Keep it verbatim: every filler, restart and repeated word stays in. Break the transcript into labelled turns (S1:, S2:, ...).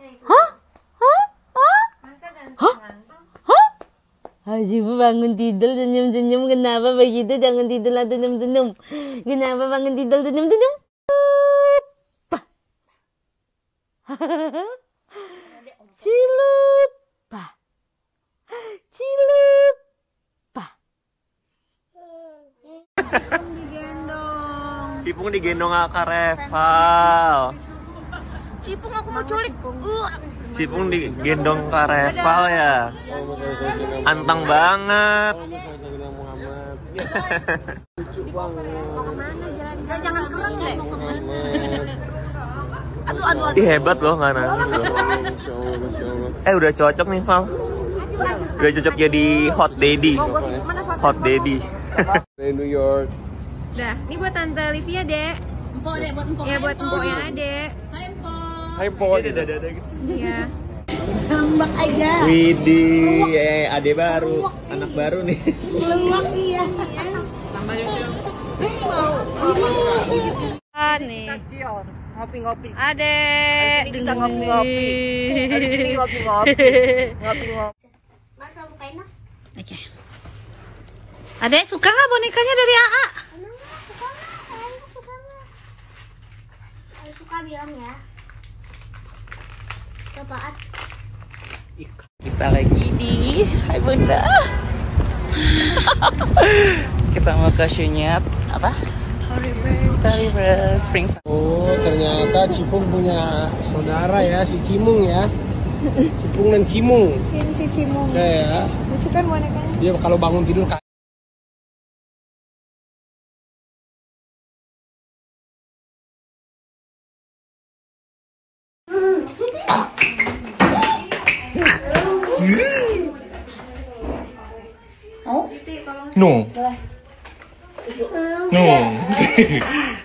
S1: Hah? Hah? Hah? Hah? Hah? Cipu bangun tidur senyum-senyum. Kenapa begitu? Jangan tidur lah senyum-senyum. Kenapa bangun tidur senyum-senyum? Cilupa. Cilupa.
S2: Cipung digendong Kak Reval.
S3: Cipung aku mau culik. Uh.
S2: Cipung digendong Kak Reval ya. Antang banget.
S3: Mau kemana jalan-jalan? Jangan pulang deh. Aduh, aduh, aduh.
S2: Ih hebat loh nggak nangis loh. Eh udah cocok nih Val. Udah cocok jadi hot daddy. Hot daddy.
S4: Dari New York.
S3: Dah, ini buat Tante Livia, Dek. Empok, Dek, buat empok. Iya, buat empoknya, Dek. Hai, empok.
S4: Hai Empok.
S3: Iya.
S1: Tambak aja.
S2: Widih, eh ade baru, anak baru nih.
S1: Lemak iya.
S3: Nih. Ngopi-ngopi. Adek, kita ngopi-ngopi. Hari ini ngopi-ngopi. Ngopi-ngopi.
S5: Masa bukain lah.
S3: Oke. Adek, suka nggak bonekanya dari A A?
S5: Emang nggak suka nggak? Kayaknya suka nggak? Kalau suka bilang ya. Cobaat.
S6: Kita lagi di Hai Bunda. Kita mau ke Shunyat apa? Tory Burch Spring.
S4: Oh, ternyata Cipung punya saudara ya, si Cimung ya. Cipung dan Cimung.
S5: Ini si Cimung.
S4: Ya,
S5: Lucu kan bonekanya?
S4: dia kalau bangun tidur kayak
S2: No. No.